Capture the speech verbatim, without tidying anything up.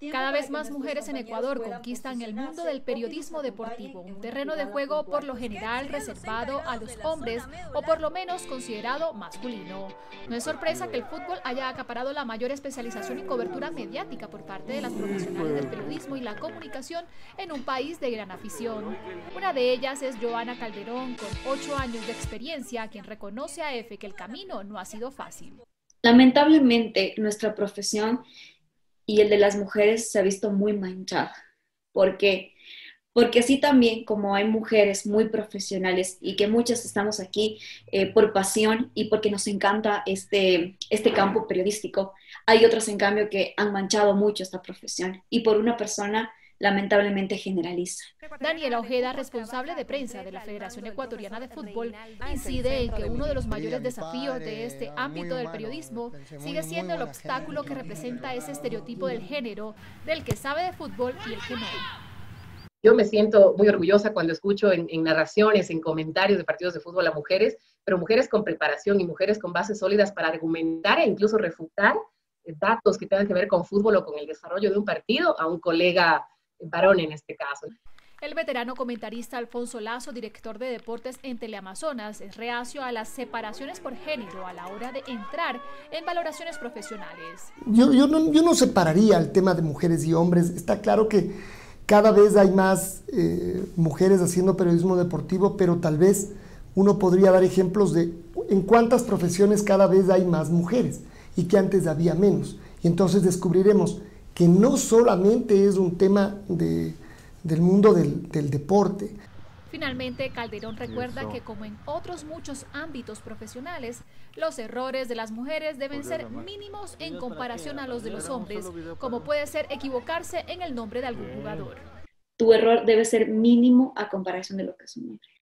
Cada vez más mujeres en Ecuador conquistan el mundo del periodismo deportivo, un terreno de juego por lo general reservado a los hombres o por lo menos considerado masculino. No es sorpresa que el fútbol haya acaparado la mayor especialización y cobertura mediática por parte de las profesionales del periodismo y la comunicación en un país de gran afición. Una de ellas es Joana Calderón, con ocho años de experiencia, quien reconoce a Efe que el camino no ha sido fácil. Lamentablemente, nuestra profesión y el de las mujeres se ha visto muy manchada. ¿Por qué? Porque así también como hay mujeres muy profesionales y que muchas estamos aquí eh, por pasión y porque nos encanta este, este campo periodístico, hay otras en cambio que han manchado mucho esta profesión y por una persona lamentablemente generaliza. Daniela Ojeda, responsable de prensa de la Federación Ecuatoriana de Fútbol, incide en que uno de los mayores desafíos de este ámbito del periodismo sigue siendo el obstáculo que representa ese estereotipo del género, del que sabe de fútbol y el que no. Yo me siento muy orgullosa cuando escucho en, en narraciones, en comentarios de partidos de fútbol a mujeres, pero mujeres con preparación y mujeres con bases sólidas para argumentar e incluso refutar datos que tengan que ver con fútbol o con el desarrollo de un partido a un colega varón en este caso. El veterano comentarista Alfonso Lazo, director de deportes en Teleamazonas, es reacio a las separaciones por género a la hora de entrar en valoraciones profesionales. Yo, yo, no, yo no separaría el tema de mujeres y hombres. Está claro que cada vez hay más eh, mujeres haciendo periodismo deportivo, pero tal vez uno podría dar ejemplos de en cuántas profesiones cada vez hay más mujeres y que antes había menos. Y entonces descubriremos que no solamente es un tema de, del mundo del, del deporte. Finalmente, Calderón recuerda que como en otros muchos ámbitos profesionales, los errores de las mujeres deben ser mínimos en comparación a los de los hombres, como puede ser equivocarse en el nombre de algún jugador. Tu error debe ser mínimo a comparación de lo que es un hombre.